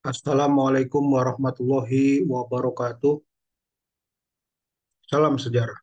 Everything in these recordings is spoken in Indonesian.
Assalamualaikum warahmatullahi wabarakatuh. Salam sejarah.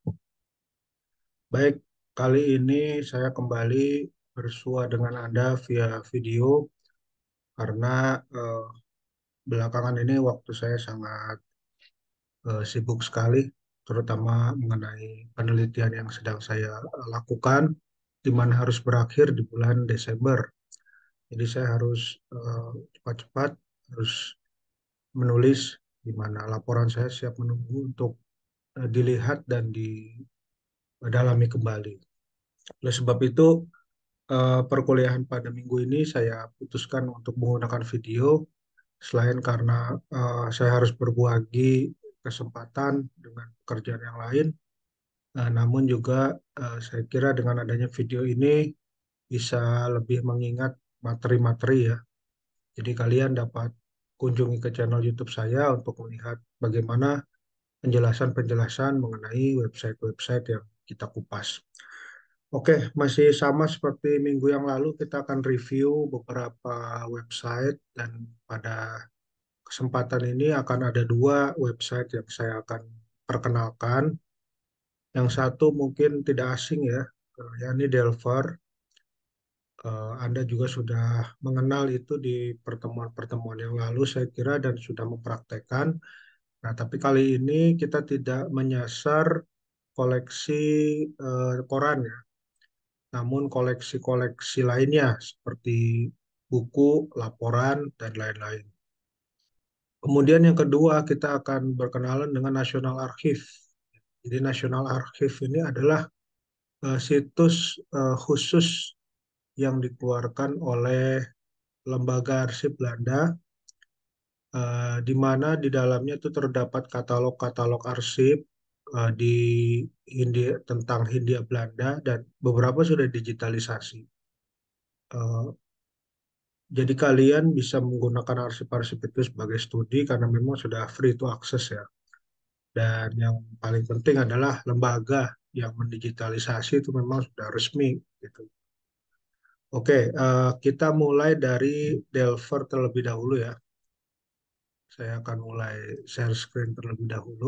Baik, kali ini saya kembali bersua dengan Anda via video karena belakangan ini waktu saya sangat sibuk sekali, terutama mengenai penelitian yang sedang saya lakukan, di mana harus berakhir di bulan Desember. Jadi saya harus cepat-cepat harus menulis, di mana laporan saya siap menunggu untuk dilihat dan didalami kembali. Oleh sebab itu, perkuliahan pada minggu ini saya putuskan untuk menggunakan video, selain karena saya harus berbagi kesempatan dengan pekerjaan yang lain, namun juga saya kira dengan adanya video ini bisa lebih mengingat materi-materi ya. Jadi kalian dapat kunjungi ke channel YouTube saya untuk melihat bagaimana penjelasan-penjelasan mengenai website-website yang kita kupas. Oke, masih sama seperti minggu yang lalu, kita akan review beberapa website dan pada kesempatan ini akan ada dua website yang saya akan perkenalkan. Yang satu mungkin tidak asing ya, yakni Delver. Anda juga sudah mengenal itu di pertemuan-pertemuan yang lalu, saya kira, dan sudah mempraktekkan. Nah, tapi kali ini kita tidak menyasar koleksi koran ya, namun koleksi-koleksi lainnya seperti buku, laporan, dan lain-lain. Kemudian yang kedua, kita akan berkenalan dengan National Archive. Jadi National Archive ini adalah situs khusus yang dikeluarkan oleh Lembaga Arsip Belanda, di mana di dalamnya itu terdapat katalog-katalog arsip di Hindia, tentang Hindia Belanda, dan beberapa sudah digitalisasi. Eh, Jadi kalian bisa menggunakan arsip-arsip itu sebagai studi karena memang sudah free to access ya. Dan yang paling penting adalah lembaga yang mendigitalisasi itu memang sudah resmi gitu. Oke, kita mulai dari Delver terlebih dahulu ya. Saya akan mulai share screen terlebih dahulu.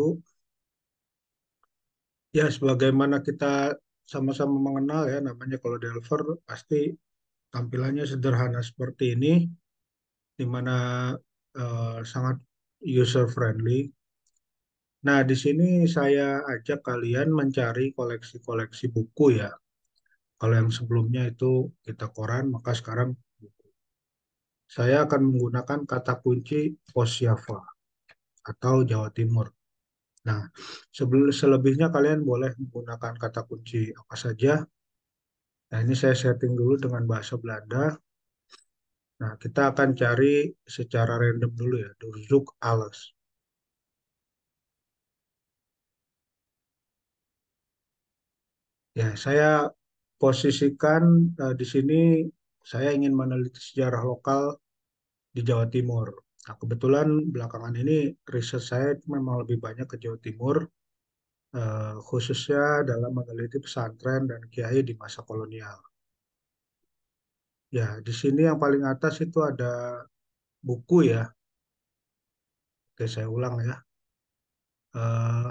Ya, sebagaimana kita sama-sama mengenal ya, namanya kalau Delver pasti tampilannya sederhana seperti ini, di mana sangat user friendly. Nah, di sini saya ajak kalian mencari koleksi-koleksi buku ya. Kalau yang sebelumnya itu kita koran, maka sekarang buku. Saya akan menggunakan kata kunci Pos Java atau Jawa Timur. Nah, selebihnya kalian boleh menggunakan kata kunci apa saja. Nah, ini saya setting dulu dengan bahasa Belanda. Nah, kita akan cari secara random dulu ya, Doorzoek alles. Ya, saya posisikan di sini saya ingin meneliti sejarah lokal di Jawa Timur. Nah, kebetulan belakangan ini riset saya itu memang lebih banyak ke Jawa Timur, khususnya dalam meneliti pesantren dan kiai di masa kolonial. Ya, di sini yang paling atas itu ada buku ya. Oke, saya ulang ya. Eh,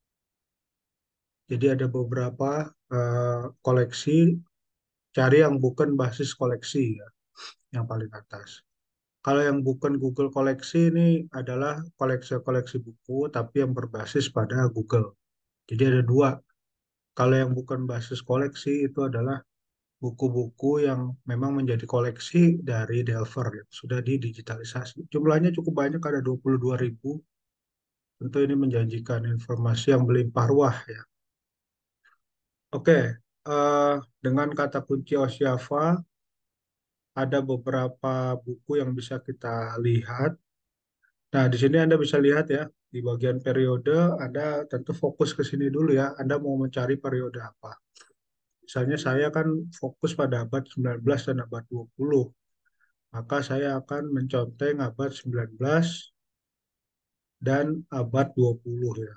jadi ada beberapa koleksi, cari yang bukan basis koleksi ya, yang paling atas. Kalau yang bukan Google koleksi ini adalah koleksi-koleksi buku, tapi yang berbasis pada Google. Jadi ada dua. Kalau yang bukan basis koleksi itu adalah buku-buku yang memang menjadi koleksi dari Delver yang sudah didigitalisasi. Jumlahnya cukup banyak, ada 22.000. Tentu ini menjanjikan informasi yang melimpah ruah ya. Oke, eh, dengan kata kunci Ossiava ada beberapa buku yang bisa kita lihat. Nah, di sini Anda bisa lihat ya, di bagian periode Anda tentu fokus ke sini dulu ya. Anda mau mencari periode apa? Misalnya saya kan fokus pada abad 19 dan abad 20. Maka saya akan menconteng abad 19 dan abad 20 ya.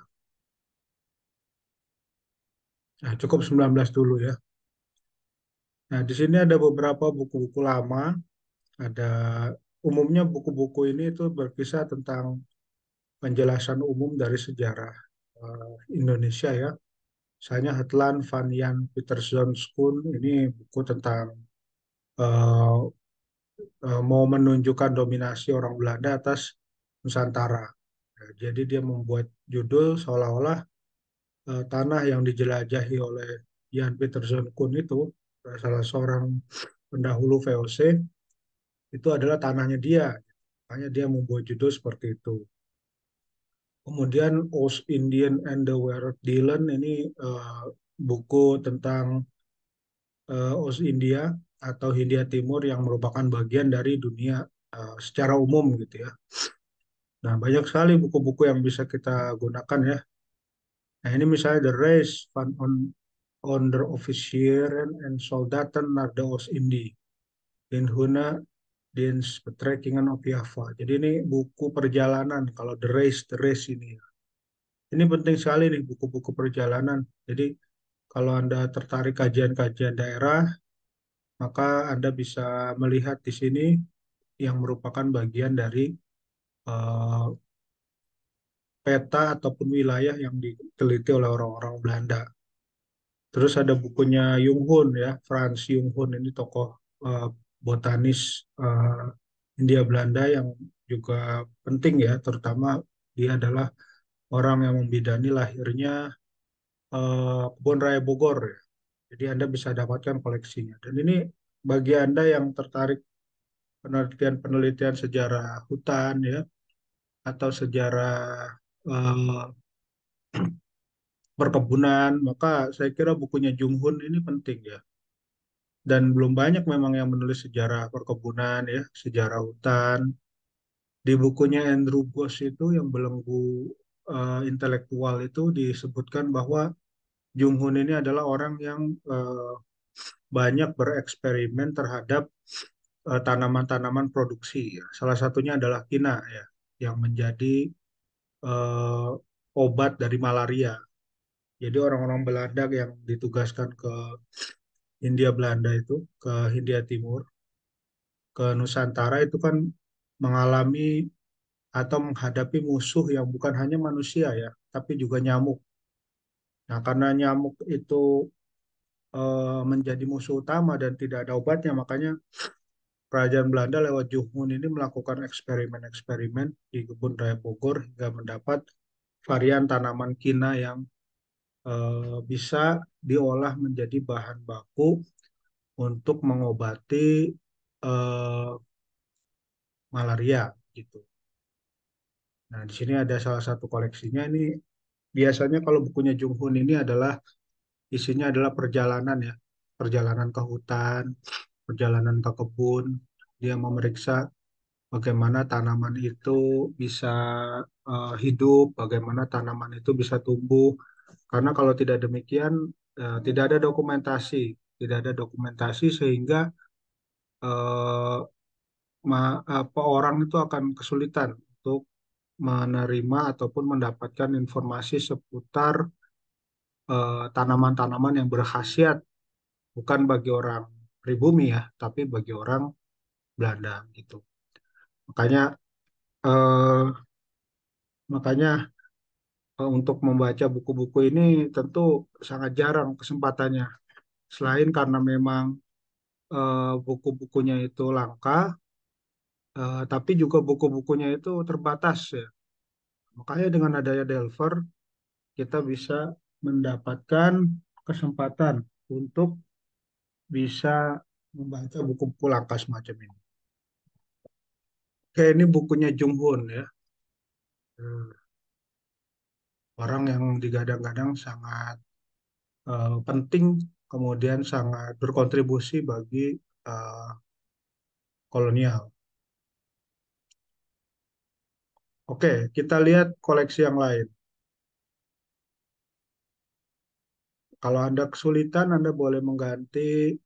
Nah, cukup 19 dulu ya. Nah, di sini ada beberapa buku-buku lama, ada umumnya buku-buku ini itu berkisah tentang penjelasan umum dari sejarah Indonesia ya. Misalnya Hetland van Jan Pieterszoon ini buku tentang eh, mau menunjukkan dominasi orang Belanda atas Nusantara. Ya, jadi dia membuat judul seolah-olah tanah yang dijelajahi oleh Jan Pieterszoon Koen itu, salah seorang pendahulu VOC, itu adalah tanahnya dia. Makanya dia membuat judul seperti itu. Kemudian Oost Indian and the Werelddilen ini buku tentang Oost India atau Hindia Timur yang merupakan bagian dari dunia secara umum gitu ya. Nah, banyak sekali buku-buku yang bisa kita gunakan ya. Nah, ini misalnya The Race van onder officieren en soldaten naar de Oost-Indie in Huna Dienst Betrekkingen op Java. Jadi ini buku perjalanan kalau The Race ini. Ini penting sekali nih buku-buku perjalanan. Jadi kalau Anda tertarik kajian-kajian daerah, maka Anda bisa melihat di sini yang merupakan bagian dari eh, peta ataupun wilayah yang diteliti oleh orang-orang Belanda. Terus ada bukunya Jung Hoon ya, Frans Jung Hoon ini tokoh eh, botanis eh, Hindia Belanda yang juga penting ya, terutama dia adalah orang yang membidani lahirnya Kebun Raya Bogor ya. Jadi Anda bisa dapatkan koleksinya. Dan ini bagi Anda yang tertarik penelitian-penelitian sejarah hutan ya atau sejarah eh, perkebunan, maka saya kira bukunya Jung Hoon ini penting ya. Dan belum banyak memang yang menulis sejarah perkebunan ya, sejarah hutan. Di bukunya Andrew Ghosh itu yang belenggu intelektual itu disebutkan bahwa Jung Hoon ini adalah orang yang banyak bereksperimen terhadap tanaman-tanaman produksi ya. Salah satunya adalah kina ya, yang menjadi eh, obat dari malaria. Jadi orang-orang Belanda yang ditugaskan ke Hindia Belanda itu, ke Hindia Timur, ke Nusantara itu kan mengalami atau menghadapi musuh yang bukan hanya manusia ya, tapi juga nyamuk. Nah, karena nyamuk itu menjadi musuh utama dan tidak ada obatnya, makanya Kerajaan Belanda lewat Juhun ini melakukan eksperimen-eksperimen di kebun raya Bogor hingga mendapat varian tanaman kina yang bisa diolah menjadi bahan baku untuk mengobati eh, malaria gitu. Nah, di sini ada salah satu koleksinya ini biasanya kalau bukunya Jung Hoon ini adalah isinya adalah perjalanan ya, perjalanan ke hutan, perjalanan ke kebun, dia memeriksa bagaimana tanaman itu bisa hidup, bagaimana tanaman itu bisa tumbuh. Karena kalau tidak demikian, tidak ada dokumentasi, tidak ada dokumentasi sehingga eh, apa orang itu akan kesulitan untuk menerima ataupun mendapatkan informasi seputar tanaman-tanaman yang berkhasiat bukan bagi orang pribumi ya, tapi bagi orang Belanda gitu. Makanya eh, makanya untuk membaca buku-buku ini tentu sangat jarang kesempatannya. Selain karena memang buku-bukunya itu langka, tapi juga buku-bukunya itu terbatas ya. Makanya dengan adanya Delver, kita bisa mendapatkan kesempatan untuk bisa membaca buku-buku langka semacam ini. Kayak ini bukunya Jung Hoon ya. Eh, Orang yang digadang-gadang sangat penting, kemudian sangat berkontribusi bagi eh, kolonial. Oke, kita lihat koleksi yang lain. Kalau Anda kesulitan, Anda boleh mengganti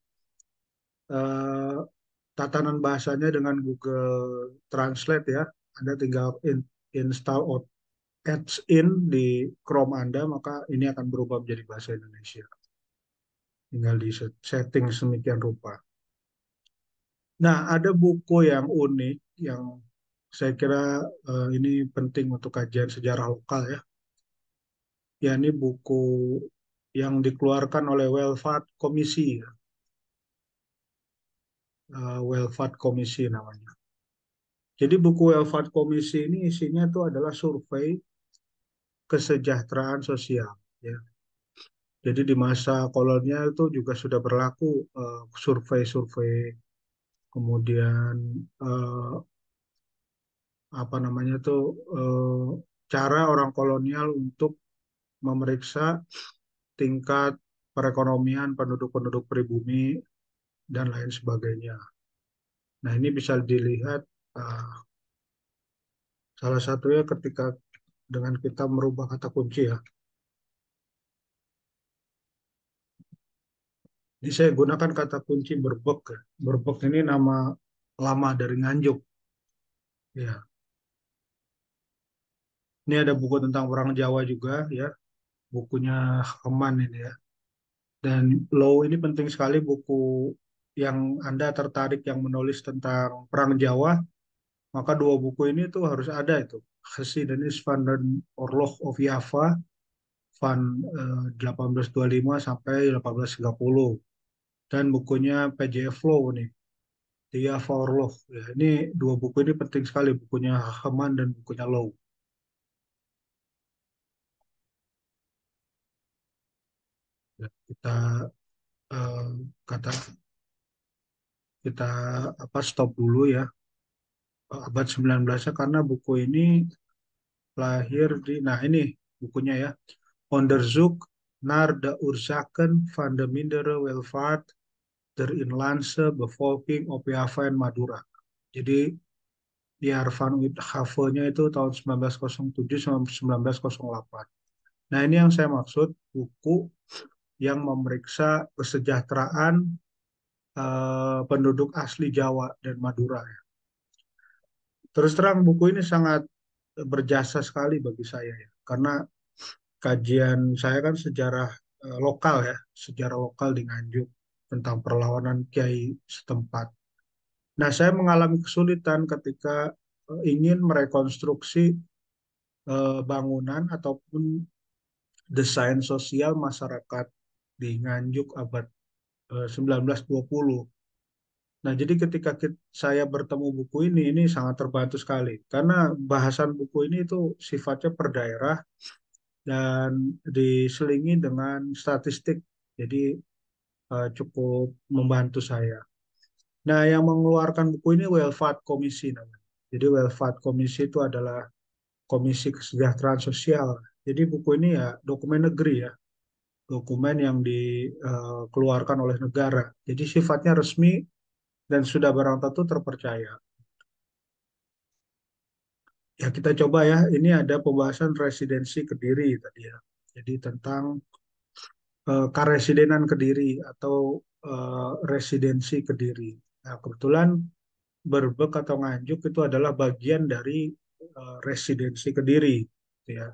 eh, tatanan bahasanya dengan Google Translate ya. Anda tinggal install Adds in di Chrome Anda, maka ini akan berubah menjadi bahasa Indonesia. Tinggal di setting semikian rupa. Nah, ada buku yang unik yang saya kira ini penting untuk kajian sejarah lokal ya. Ya, ini buku yang dikeluarkan oleh Welfare Komisi, ya. Welfare Komisi namanya. Jadi buku Welfare Komisi ini isinya itu adalah survei kesejahteraan sosial. Ya. Jadi di masa kolonial itu juga sudah berlaku survei-survei, kemudian eh, apa namanya tuh cara orang kolonial untuk memeriksa tingkat perekonomian penduduk-penduduk pribumi dan lain sebagainya. Nah, ini bisa dilihat uh, salah satunya ketika dengan kita merubah kata kunci ya. Jadi saya gunakan kata kunci berbek ya. Berbek ini nama lama dari Nganjuk. Ya, ini ada buku tentang orang Jawa juga ya, bukunya Heman ini ya. Dan Law ini penting sekali buku yang Anda tertarik yang menulis tentang Perang Jawa, maka dua buku ini tuh harus ada itu. Geschiedenis van den Oorlog of Java van 1825 sampai 1830 dan bukunya PJF Law nih, The Java Oorlog. Ya, ini dua buku ini penting sekali, bukunya Heman dan bukunya Law. Ya, eh, kata kita stop dulu ya abad 19-nya karena buku ini lahir di, nah ini bukunya ya, Onderzoek naar de oorzaken van de mindere welvaart der inlandse bevolking op Java en Madura. Jadi Pier van Uitgave-nya itu tahun 1907 sampai 1908. Nah, ini yang saya maksud buku yang memeriksa kesejahteraan penduduk asli Jawa dan Madura. Terus terang buku ini sangat berjasa sekali bagi saya ya, karena kajian saya kan sejarah lokal ya, sejarah lokal di Nganjuk tentang perlawanan Kiai setempat. Nah, saya mengalami kesulitan ketika ingin merekonstruksi bangunan ataupun desain sosial masyarakat di Nganjuk abad 1920. Nah, jadi ketika saya bertemu buku ini sangat terbantu sekali karena bahasan buku ini itu sifatnya per daerah dan diselingi dengan statistik. Jadi cukup membantu saya. Nah, yang mengeluarkan buku ini Welfare Komisi namanya. Jadi Welfare Komisi itu adalah Komisi Kesejahteraan Sosial. Jadi buku ini ya dokumen negeri ya, dokumen yang dikeluarkan oleh negara. Jadi sifatnya resmi dan sudah barang tentu terpercaya. Ya kita coba ya, ini ada pembahasan residensi Kediri tadi ya. Jadi tentang karesidenan Kediri atau residensi Kediri. Nah, kebetulan Berbek atau Nganjuk itu adalah bagian dari residensi Kediri, gitu ya.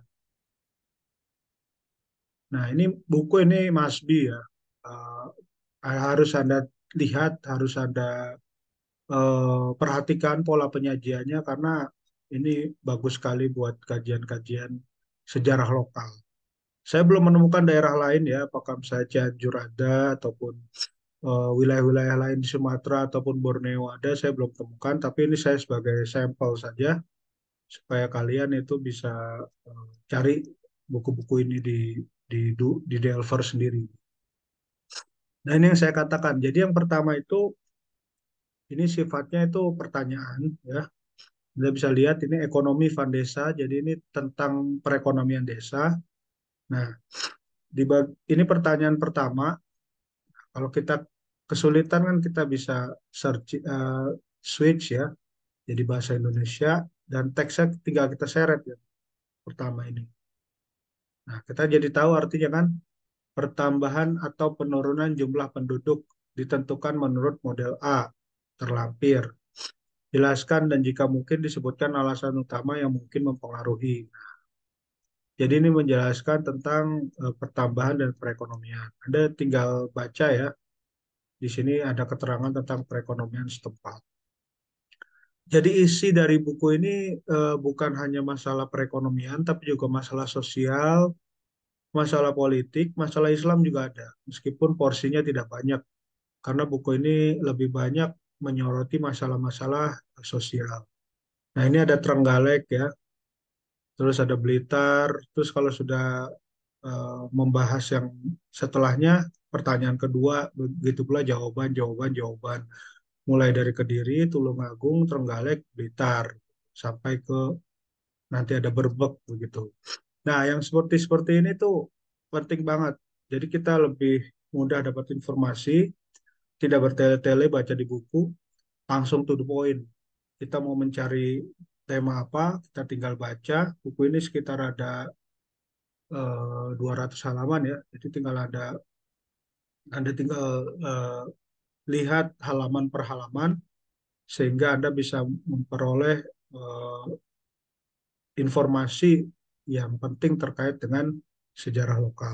Nah, ini buku ini must be ya. Harus Anda lihat, harus Anda perhatikan pola penyajiannya karena ini bagus sekali buat kajian-kajian sejarah lokal. Saya belum menemukan daerah lain ya, apakah misalnya Cianjur ada ataupun wilayah-wilayah lain di Sumatera ataupun Borneo ada, saya belum temukan. Tapi ini saya sebagai sampel saja supaya kalian itu bisa cari buku-buku ini di Delver sendiri. Nah, ini yang saya katakan. Jadi yang pertama itu ini sifatnya itu pertanyaan ya. Anda bisa lihat ini ekonomi Van Desa. Jadi ini tentang perekonomian desa. Nah, ini pertanyaan pertama. Kalau kita kesulitan kan kita bisa search switch ya. Jadi bahasa Indonesia dan teksnya tinggal kita seret ya. Pertama ini. Nah, kita jadi tahu artinya kan pertambahan atau penurunan jumlah penduduk ditentukan menurut model A, terlampir. Jelaskan dan jika mungkin disebutkan alasan utama yang mungkin mempengaruhi. Jadi ini menjelaskan tentang pertambahan dan perekonomian. Anda tinggal baca ya. Di sini ada keterangan tentang perekonomian setempat. Jadi isi dari buku ini bukan hanya masalah perekonomian, tapi juga masalah sosial, masalah politik, masalah Islam juga ada. Meskipun porsinya tidak banyak, karena buku ini lebih banyak menyoroti masalah-masalah sosial. Nah, ini ada Trenggalek ya, terus ada Blitar, terus kalau sudah membahas yang setelahnya, pertanyaan kedua, begitu pula jawaban, jawaban, jawaban. Mulai dari Kediri, Tulungagung, Trenggalek, Blitar, sampai ke nanti ada Berbek begitu. Nah, yang seperti ini tuh penting banget. Jadi kita lebih mudah dapat informasi, tidak bertele-tele baca di buku, langsung to the point. Kita mau mencari tema apa, kita tinggal baca. Buku ini sekitar ada 200 halaman ya. Jadi tinggal Anda tinggal eh, lihat halaman per halaman sehingga Anda bisa memperoleh eh, informasi yang penting terkait dengan sejarah lokal.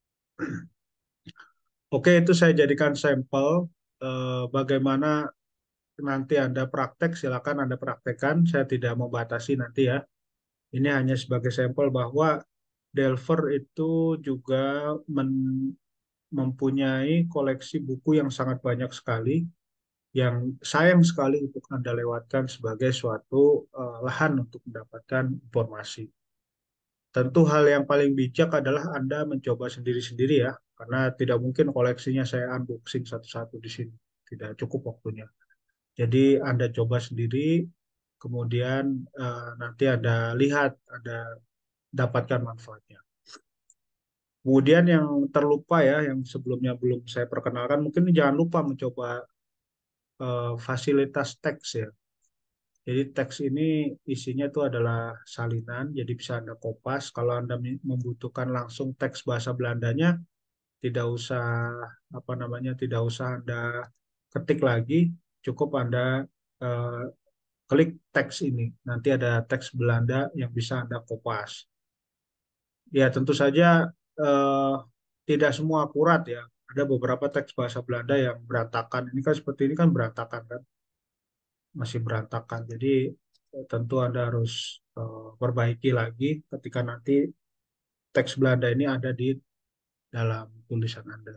Oke, itu saya jadikan sampel bagaimana nanti Anda praktek, silakan Anda praktekkan. Saya tidak membatasi nanti ya. Ini hanya sebagai sampel bahwa Delver itu juga mempunyai koleksi buku yang sangat banyak sekali, yang sayang sekali untuk Anda lewatkan sebagai suatu lahan untuk mendapatkan informasi. Tentu hal yang paling bijak adalah Anda mencoba sendiri-sendiri ya, karena tidak mungkin koleksinya saya unboxing satu-satu di sini. Tidak cukup waktunya. Jadi Anda coba sendiri, kemudian nanti Anda lihat, Anda dapatkan manfaatnya. Kemudian yang terlupa ya, yang sebelumnya belum saya perkenalkan, mungkin jangan lupa mencoba fasilitas teks ya. Jadi teks ini isinya itu adalah salinan, jadi bisa Anda kopas. Kalau Anda membutuhkan langsung teks bahasa Belandanya, tidak usah apa namanya, tidak usah Anda ketik lagi, cukup Anda eh, klik teks ini. Nanti ada teks Belanda yang bisa Anda kopas. Ya, tentu saja eh, tidak semua akurat ya. Ada beberapa teks bahasa Belanda yang berantakan. Ini kan seperti ini kan berantakan kan, masih berantakan. Jadi tentu Anda harus perbaiki lagi ketika nanti teks Belanda ini ada di dalam tulisan Anda.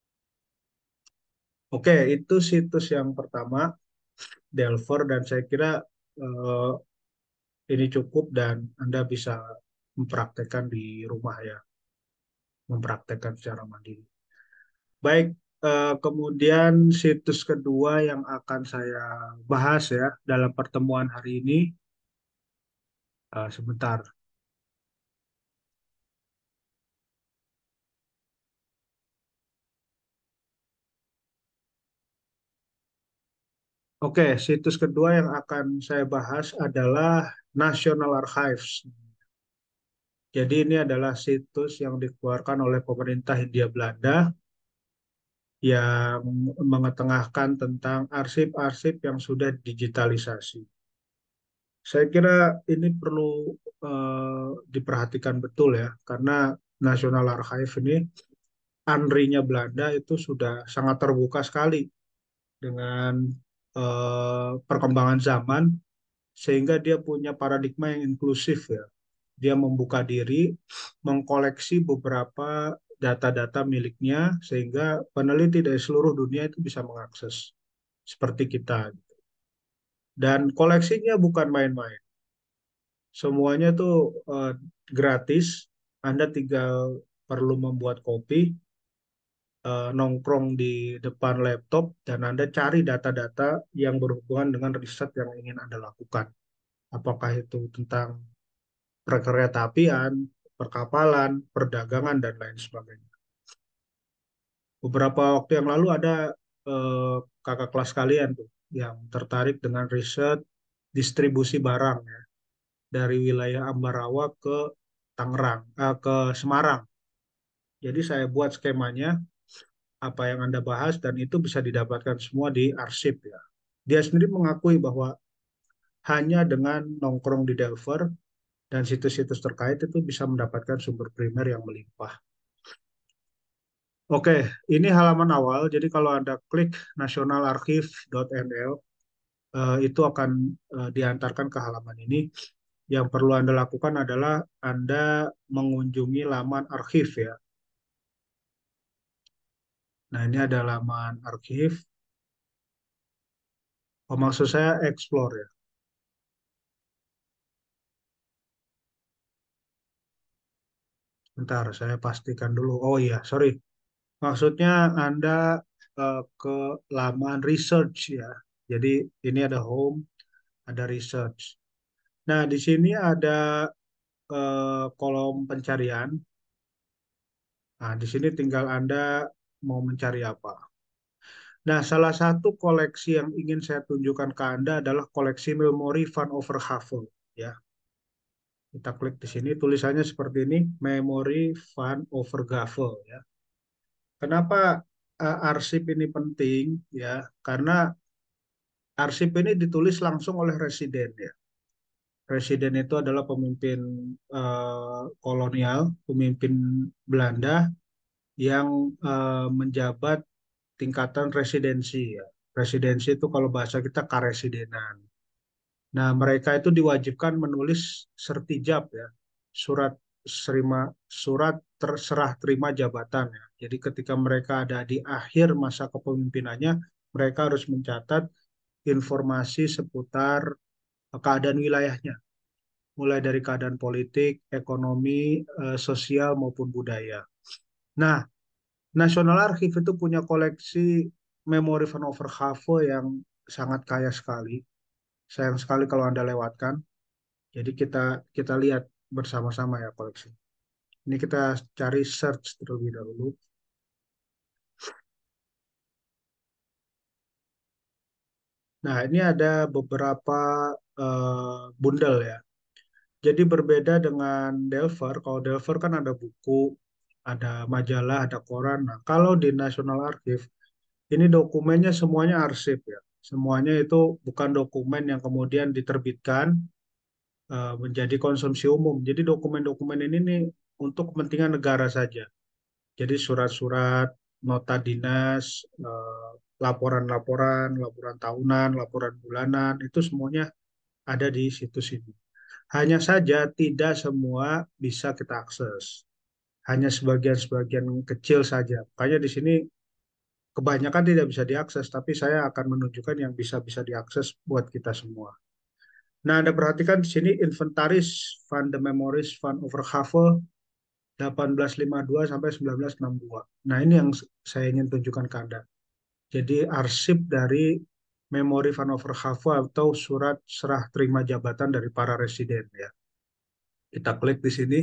Oke, itu situs yang pertama, Delver, dan saya kira eh, ini cukup dan Anda bisa mempraktekkan di rumah ya, mempraktekkan secara mandiri. Baik, kemudian situs kedua yang akan saya bahas ya dalam pertemuan hari ini, sebentar. Oke, situs kedua yang akan saya bahas adalah National Archives. Jadi ini adalah situs yang dikeluarkan oleh pemerintah Hindia Belanda yang mengetengahkan tentang arsip-arsip yang sudah digitalisasi. Saya kira ini perlu diperhatikan betul ya, karena National Archive ini Andri-nya Belanda itu sudah sangat terbuka sekali dengan perkembangan zaman, sehingga dia punya paradigma yang inklusif ya. Dia membuka diri, mengkoleksi beberapa data-data miliknya, sehingga peneliti dari seluruh dunia itu bisa mengakses, seperti kita. Dan koleksinya bukan main-main. Semuanya tuh eh, gratis. Anda tinggal perlu membuat kopi, nongkrong di depan laptop, dan Anda cari data-data yang berhubungan dengan riset yang ingin Anda lakukan. Apakah itu tentang perkeretaapian, perkapalan, perdagangan, dan lain sebagainya. Beberapa waktu yang lalu ada eh, kakak kelas kalian tuh yang tertarik dengan riset distribusi barang ya, dari wilayah Ambarawa ke Tangerang, ke Semarang. Jadi saya buat skemanya, apa yang Anda bahas, dan itu bisa didapatkan semua di arsip ya. Dia sendiri mengakui bahwa hanya dengan nongkrong di Delver dan situs-situs terkait itu bisa mendapatkan sumber primer yang melimpah. Oke, ini halaman awal. Jadi kalau Anda klik nationalarchive.nl, itu akan diantarkan ke halaman ini. Yang perlu Anda lakukan adalah Anda mengunjungi laman archive ya. Nah, ini ada laman archive. Oh, maksud saya explore ya. Bentar, saya pastikan dulu. Oh iya, sorry. Maksudnya Anda ke laman research ya. Jadi ini ada home, ada research. Nah, di sini ada kolom pencarian. Nah, di sini tinggal Anda mau mencari apa. Nah, salah satu koleksi yang ingin saya tunjukkan ke Anda adalah koleksi memori Van Overhavel. Ya, kita klik di sini, tulisannya seperti ini, Memory Van Overgavel. Ya, kenapa arsip ini penting? Ya, karena arsip ini ditulis langsung oleh residen. Ya, residen itu adalah pemimpin kolonial, pemimpin Belanda yang menjabat tingkatan residensi. Ya, residensi itu kalau bahasa kita karesidenan. Nah, mereka itu diwajibkan menulis sertijab ya, surat surat terserah terima jabatan ya. Jadi ketika mereka ada di akhir masa kepemimpinannya, mereka harus mencatat informasi seputar keadaan wilayahnya, mulai dari keadaan politik, ekonomi, sosial maupun budaya. Nah, National Archive itu punya koleksi memori Van Overhavel yang sangat kaya sekali. Sayang sekali kalau Anda lewatkan. Jadi kita kita lihat bersama-sama ya koleksi. Ini kita cari search terlebih dahulu. Nah, ini ada beberapa bundel ya. Jadi berbeda dengan Delver. Kalau Delver kan ada buku, ada majalah, ada koran. Nah, kalau di National Archive ini dokumennya semuanya arsip ya. Semuanya itu bukan dokumen yang kemudian diterbitkan menjadi konsumsi umum. Jadi dokumen-dokumen ini nih untuk kepentingan negara saja. Jadi surat-surat, nota dinas, laporan-laporan, laporan tahunan, laporan bulanan, itu semuanya ada di situs ini. Hanya saja tidak semua bisa kita akses. Hanya sebagian-sebagian kecil saja. Makanya di sini kebanyakan tidak bisa diakses, tapi saya akan menunjukkan yang bisa-bisa diakses buat kita semua. Nah, Anda perhatikan di sini inventaris Van de Memories Van Overhavel 1852 sampai 1962. Nah, ini yang saya ingin tunjukkan ke Anda. Jadi arsip dari memori Van Overhavel atau surat serah terima jabatan dari para residen ya. Kita klik di sini.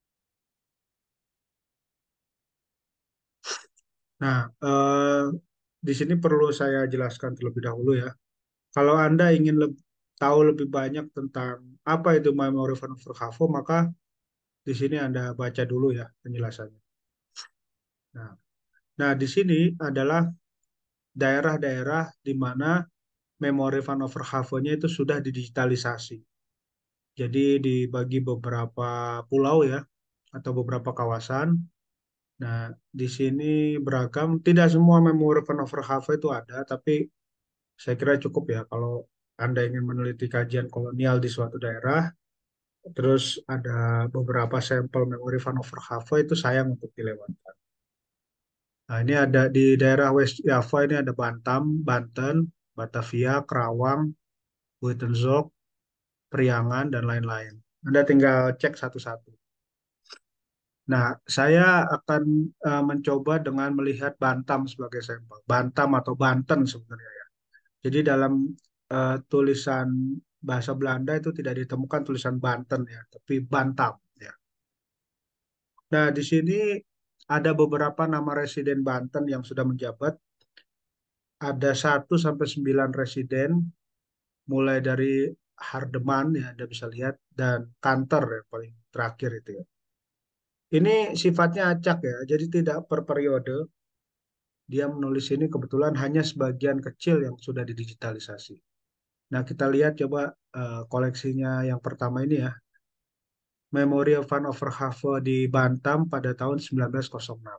Nah, di sini perlu saya jelaskan terlebih dahulu ya. Kalau Anda ingin tahu lebih banyak tentang apa itu memori Van Overhavel, maka di sini Anda baca dulu ya penjelasannya. Nah, nah di sini adalah daerah-daerah di mana memori Van Overhavelnya itu sudah didigitalisasi. Jadi dibagi beberapa pulau ya, atau beberapa kawasan. Nah, di sini beragam. Tidak semua memori Van Overhavel itu ada, tapi saya kira cukup ya kalau Anda ingin meneliti kajian kolonial di suatu daerah. Terus ada beberapa sampel memori Van Overhavel itu sayang untuk dilewatkan. Nah, ini ada di daerah West Java ini ada Batam, Banten, Batavia, Kerawang, Buitenzorg, Priangan, dan lain-lain. Anda tinggal cek satu-satu. Nah, saya akan mencoba dengan melihat Bantam sebagai sampel. Bantam atau Banten sebenarnya ya. Jadi dalam tulisan bahasa Belanda itu tidak ditemukan tulisan Banten ya, tapi Bantam ya. Nah, di sini ada beberapa nama residen Banten yang sudah menjabat. Ada 1 sampai 9 residen, mulai dari Hardeman ya, Anda bisa lihat, dan Kanter ya, paling terakhir itu ya. Ini sifatnya acak ya, jadi tidak per periode. Dia menulis ini kebetulan hanya sebagian kecil yang sudah didigitalisasi. Nah, kita lihat coba koleksinya yang pertama ini ya. Memorial Van Overhavel di Bantam pada tahun 1906.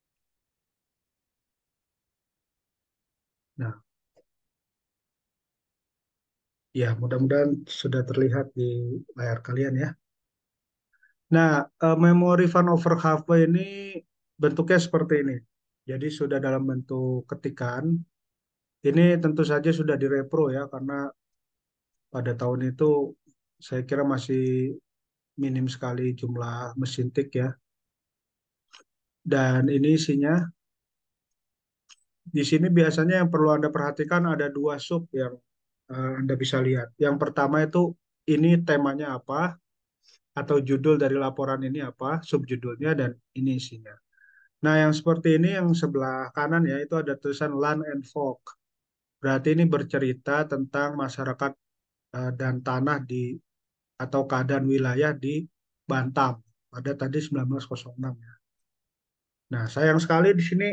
Nah, Ya, mudah-mudahan sudah terlihat di layar kalian ya. Nah, memori Van Overhaven ini bentuknya seperti ini. Jadi sudah dalam bentuk ketikan. Ini tentu saja sudah direpro ya, karena pada tahun itu saya kira masih minim sekali jumlah mesin tik ya. Dan ini isinya, di sini biasanya yang perlu Anda perhatikan ada dua sub yang Anda bisa lihat. Yang pertama itu ini temanya apa, atau judul dari laporan ini apa, subjudulnya, dan ini isinya. Nah, yang seperti ini yang sebelah kanan ya, itu ada tulisan Land and Folk. Berarti ini bercerita tentang masyarakat dan tanah di atau keadaan wilayah di Bantam pada tadi 1906 ya. Nah, sayang sekali di sini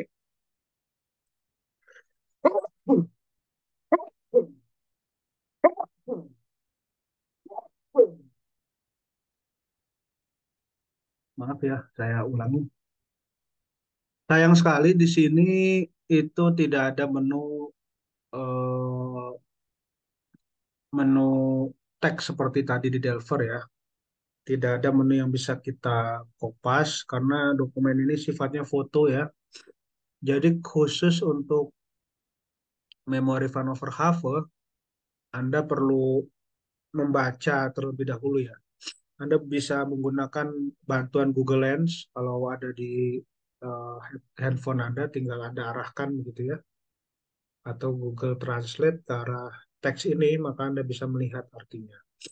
maaf ya, saya ulangi. Sayang sekali di sini itu tidak ada eh, menu teks seperti tadi di Delver ya. Tidak ada menu yang bisa kita kopas karena dokumen ini sifatnya foto ya. Jadi khusus untuk memori Van Overhaven, Anda perlu membaca terlebih dahulu ya. Anda bisa menggunakan bantuan Google Lens kalau ada di eh, handphone Anda, tinggal Anda arahkan begitu ya, atau Google Translate ke arah teks ini, maka Anda bisa melihat artinya.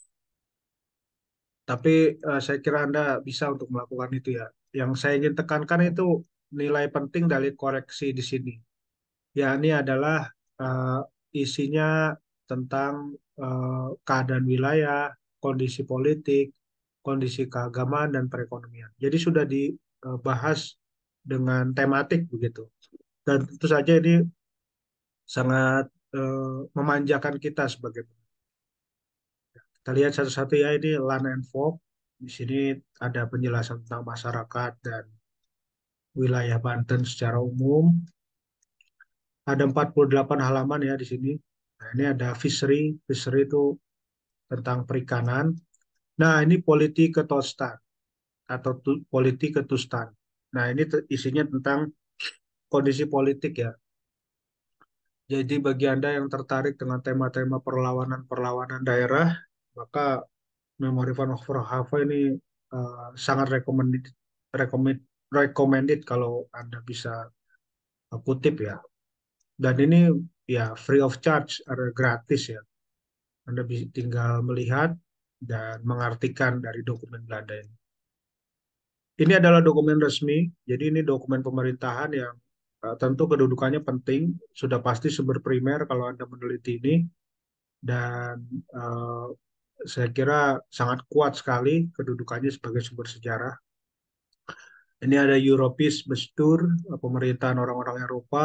Tapi saya kira Anda bisa untuk melakukan itu ya. Yang saya ingin tekankan itu nilai penting dari koreksi di sini. Ya, ini adalah eh, isinya tentang keadaan wilayah, kondisi politik, kondisi keagamaan, dan perekonomian. Jadi sudah dibahas dengan tematik begitu. Dan tentu saja ini sangat memanjakan kita sebagai. Kita lihat satu-satu ya, ini Land and Folk. Di sini ada penjelasan tentang masyarakat dan wilayah Banten secara umum. Ada 48 halaman ya di sini. Nah, ini ada fishery. Fishery itu tentang perikanan. Nah, ini politi ketostan atau politi ketustan. Nah, ini isinya tentang kondisi politik ya. Jadi bagi Anda yang tertarik dengan tema-tema perlawanan-perlawanan daerah, maka Memori van Overhaven ini sangat recommended kalau Anda bisa kutip ya. Dan ini ya free of charge, ada gratis ya. Anda bisa tinggal melihat dan mengartikan dari dokumen Belanda ini. Ini adalah dokumen resmi, jadi ini dokumen pemerintahan yang tentu kedudukannya penting, sudah pasti sumber primer kalau Anda meneliti ini, dan eh, saya kira sangat kuat sekali kedudukannya sebagai sumber sejarah. Ini ada Europis Bestur, pemerintahan orang-orang Eropa,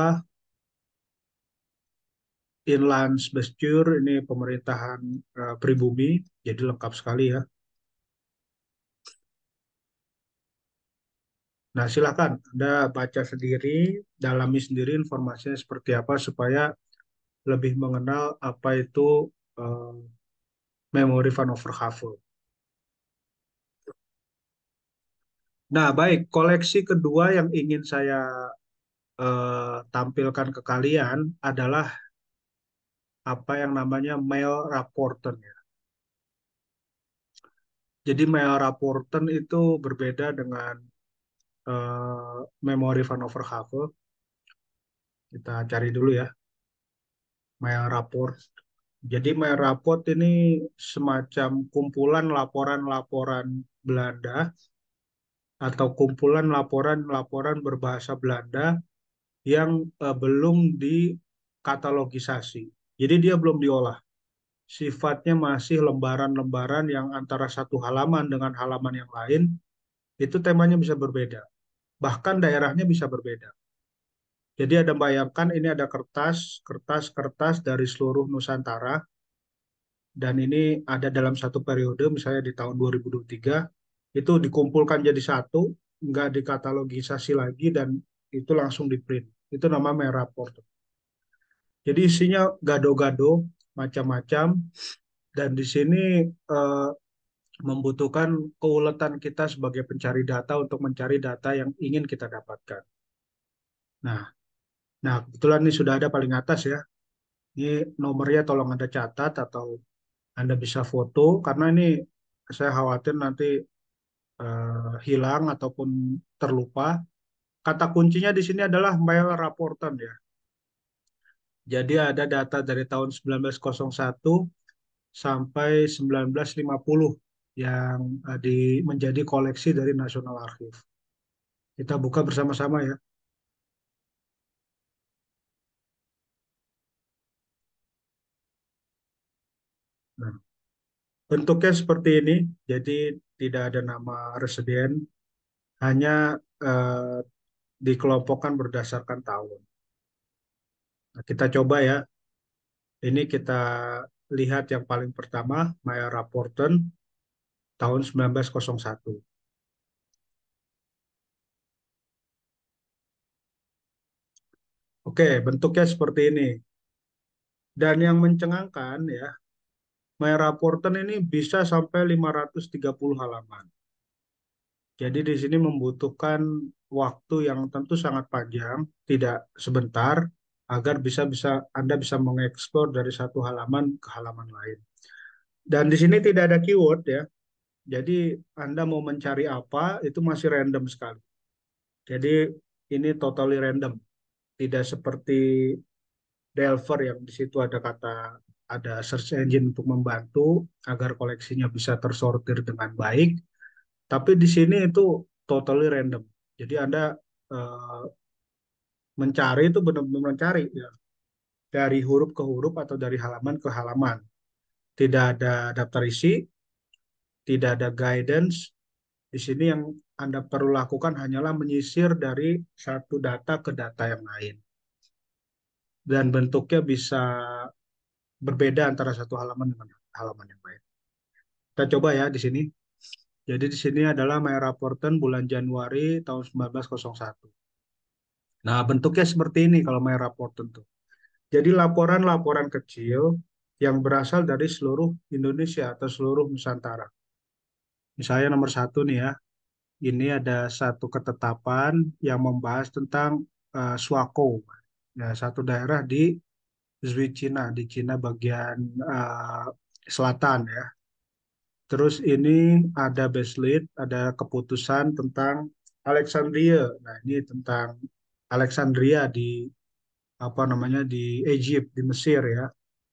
Inlands Bestur, ini pemerintahan pribumi, jadi lengkap sekali ya. Nah, silakan Anda baca sendiri, dalami sendiri informasinya seperti apa supaya lebih mengenal apa itu eh, memori Van Overhaven. Nah, baik, koleksi kedua yang ingin saya tampilkan ke kalian adalah apa yang namanya Mail Rapporten ya. Jadi Mail Rapporten itu berbeda dengan memori Van Overhaven. Kita cari dulu ya, Mail Rapport. Jadi Mail Rapport ini semacam kumpulan laporan-laporan Belanda atau kumpulan laporan-laporan berbahasa Belanda yang belum dikatalogisasi. Jadi dia belum diolah. Sifatnya masih lembaran-lembaran yang antara satu halaman dengan halaman yang lain, itu temanya bisa berbeda. Bahkan daerahnya bisa berbeda. Jadi ada bayangkan ini ada kertas dari seluruh Nusantara, dan ini ada dalam satu periode, misalnya di tahun 2023, itu dikumpulkan jadi satu, nggak dikatalogisasi lagi, dan itu langsung di print. Itu nama merah raport. Jadi isinya gado-gado, macam-macam, Dan di sini eh, membutuhkan keuletan kita sebagai pencari data untuk mencari data yang ingin kita dapatkan. Nah, nah kebetulan ini sudah ada paling atas ya. Ini nomornya tolong Anda catat atau Anda bisa foto karena ini saya khawatir nanti hilang ataupun terlupa. Kata kuncinya di sini adalah mail rapporten ya. Jadi ada data dari tahun 1901 sampai 1950 yang menjadi koleksi dari National Archive. Kita buka bersama-sama ya. Nah, bentuknya seperti ini, jadi tidak ada nama residen, hanya eh, dikelompokkan berdasarkan tahun. Nah, kita coba ya, ini kita lihat yang paling pertama, Maya Rapporten tahun 1901. Oke, bentuknya seperti ini. Dan yang mencengangkan ya, Maya Rapporten ini bisa sampai 530 halaman. Jadi di sini membutuhkan waktu yang tentu sangat panjang, tidak sebentar, agar bisa Anda bisa mengeksplor dari satu halaman ke halaman lain. Dan di sini tidak ada keyword ya. Jadi Anda mau mencari apa itu masih random sekali. Jadi ini totally random, tidak seperti Delver yang di situ ada search engine untuk membantu agar koleksinya bisa tersortir dengan baik. Tapi di sini itu totally random. Jadi Anda eh, mencari itu benar-benar mencari ya, dari huruf ke huruf atau dari halaman ke halaman. Tidak ada daftar isi, tidak ada guidance. Di sini yang Anda perlu lakukan hanyalah menyisir dari satu data ke data yang lain. Dan bentuknya bisa berbeda antara satu halaman dengan halaman yang lain. Kita coba ya di sini. Jadi di sini adalah My Rapporten bulan Januari tahun 1901. Nah, bentuknya seperti ini kalau My Rapporten tuh. Jadi laporan-laporan kecil yang berasal dari seluruh Indonesia atau seluruh Nusantara. Misalnya nomor satu nih ya, ini ada satu ketetapan yang membahas tentang Swako, ya, satu daerah di Zhui Cina, di Cina bagian selatan ya. Terus ini ada Beslit, ada keputusan tentang Alexandria. Nah, ini tentang Alexandria di apa namanya di Egypt, di Mesir ya.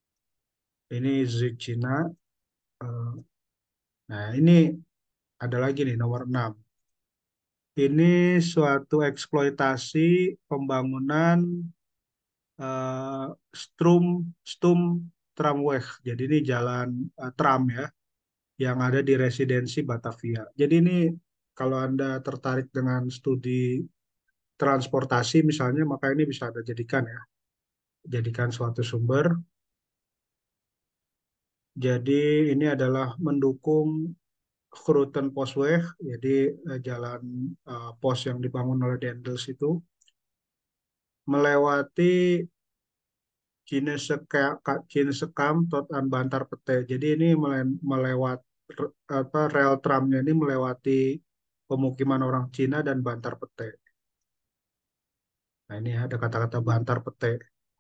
Ini Zhui Cina. Eh, Nah, ini ada lagi nih nomor 6. Ini suatu eksploitasi pembangunan eh, Strum Stum Tramweg. Jadi ini jalan tram ya yang ada di residensi Batavia. Jadi ini kalau Anda tertarik dengan studi transportasi misalnya, maka ini bisa Anda jadikan ya, jadikan suatu sumber. Jadi ini adalah mendukung Groten Postweg, jadi jalan pos yang dibangun oleh Dendels itu melewati Cinesekam tot an Bantar Pete. Jadi ini melewat apa rel tramnya ini melewati pemukiman orang Cina dan Bantar Pete. Nah ini ada kata-kata Bantar Pete.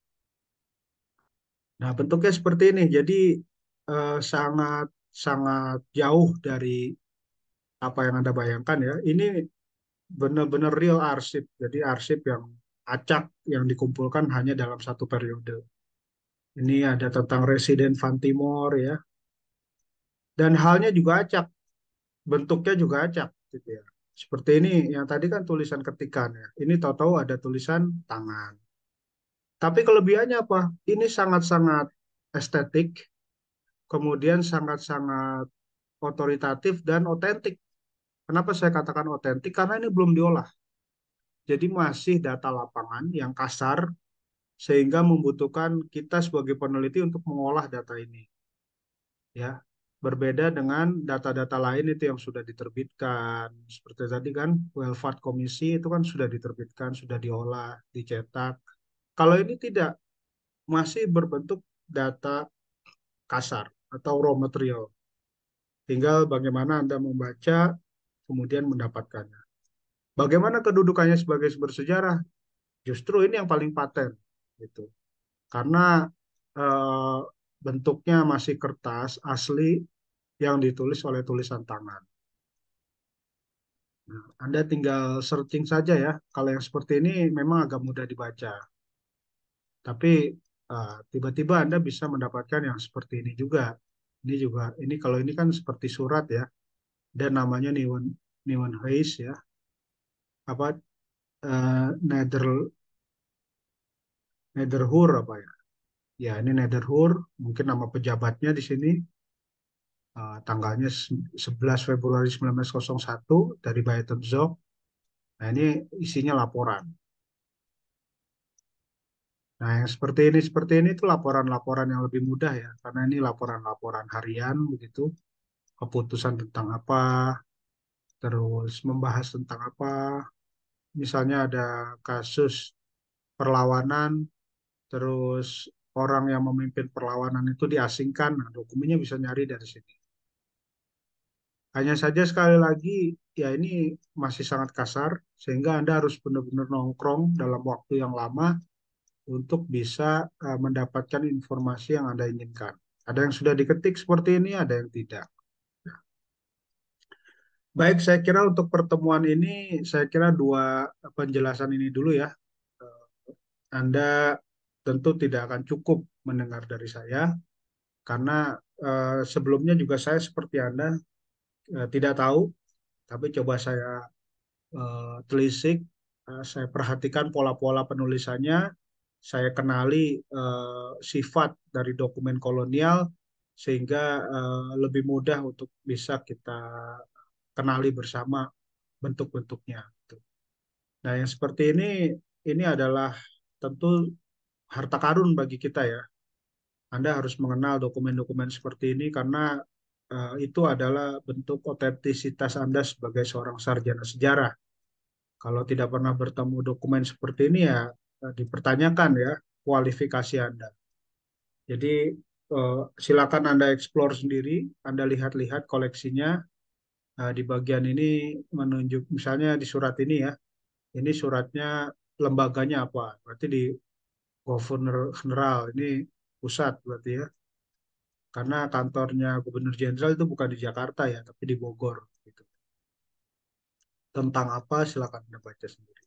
Nah bentuknya seperti ini. Jadi sangat sangat jauh dari apa yang Anda bayangkan ya. Ini benar-benar real arsip. Jadi arsip yang acak yang dikumpulkan hanya dalam satu periode. Ini ada tentang Residen Van Timor ya. Dan halnya juga acak, bentuknya juga acak gitu ya. Seperti ini yang tadi kan tulisan ketikan ya. Ini tahu-tahu ada tulisan tangan. Tapi kelebihannya apa? Ini sangat-sangat estetik, kemudian sangat-sangat otoritatif dan otentik. Kenapa saya katakan otentik? Karena ini belum diolah. Jadi masih data lapangan yang kasar sehingga membutuhkan kita sebagai peneliti untuk mengolah data ini. Ya, berbeda dengan data-data lain itu yang sudah diterbitkan. Seperti tadi kan, Welfare Komisi itu kan sudah diterbitkan, sudah diolah, dicetak. Kalau ini tidak, masih berbentuk data kasar. atau raw material. Tinggal bagaimana Anda membaca, kemudian mendapatkannya. Bagaimana kedudukannya sebagai sumber sejarah? Justru ini yang paling paten, gitu. Karena eh, bentuknya masih kertas asli yang ditulis oleh tulisan tangan. Nah, Anda tinggal searching saja ya. Kalau yang seperti ini memang agak mudah dibaca. Tapi tiba-tiba Anda bisa mendapatkan yang seperti ini juga. Ini juga, ini kalau ini kan seperti surat ya. Dan namanya Nieuwenhuis ya. Apa Nederhoer apa ya? Ya, ini Nederhoer, mungkin nama pejabatnya di sini. Tanggalnya 11 Februari 1901 dari Buitenzorg. Nah, ini isinya laporan. Nah, yang seperti ini itu laporan-laporan yang lebih mudah ya, karena ini laporan-laporan harian begitu, keputusan tentang apa, terus membahas tentang apa. Misalnya ada kasus perlawanan, terus orang yang memimpin perlawanan itu diasingkan, nah, dokumennya bisa nyari dari sini. Hanya saja sekali lagi, ya ini masih sangat kasar, sehingga Anda harus benar-benar nongkrong dalam waktu yang lama untuk bisa mendapatkan informasi yang Anda inginkan. Ada yang sudah diketik seperti ini, ada yang tidak. Baik, saya kira untuk pertemuan ini, saya kira dua penjelasan ini dulu ya. Anda tentu tidak akan cukup mendengar dari saya, karena sebelumnya juga saya seperti Anda tidak tahu, tapi coba saya telisik, saya perhatikan pola-pola penulisannya, saya kenali sifat dari dokumen kolonial, sehingga lebih mudah untuk bisa kita kenali bersama bentuk-bentuknya. Nah, yang seperti ini adalah tentu harta karun bagi kita ya. Anda harus mengenal dokumen-dokumen seperti ini karena itu adalah bentuk otentisitas Anda sebagai seorang sarjana sejarah. Kalau tidak pernah bertemu dokumen seperti ini ya dipertanyakan ya kualifikasi Anda. Jadi silakan Anda explore sendiri, Anda lihat-lihat koleksinya. Di bagian ini menunjuk misalnya di surat ini ya, ini suratnya lembaganya apa? Berarti di Governor General ini pusat berarti ya. Karena kantornya Gubernur Jenderal itu bukan di Jakarta ya, tapi di Bogor gitu. Tentang apa silakan Anda baca sendiri.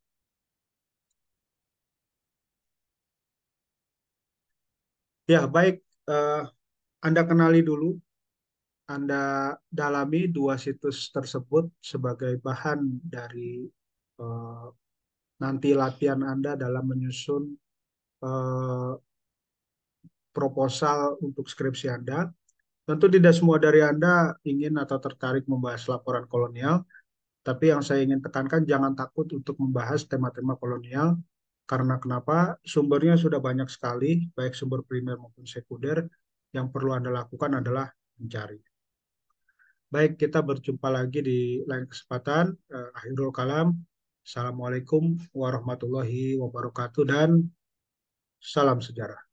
Ya, baik. eh, Anda kenali dulu, Anda dalami dua situs tersebut sebagai bahan dari eh, nanti latihan Anda dalam menyusun eh, proposal untuk skripsi Anda. Tentu tidak semua dari Anda ingin atau tertarik membahas laporan kolonial, tapi yang saya ingin tekankan jangan takut untuk membahas tema-tema kolonial, karena kenapa? Sumbernya sudah banyak sekali, baik sumber primer maupun sekunder. Yang perlu Anda lakukan adalah mencari. Baik, kita berjumpa lagi di lain kesempatan. Akhirul kalam. Assalamualaikum warahmatullahi wabarakatuh dan salam sejarah.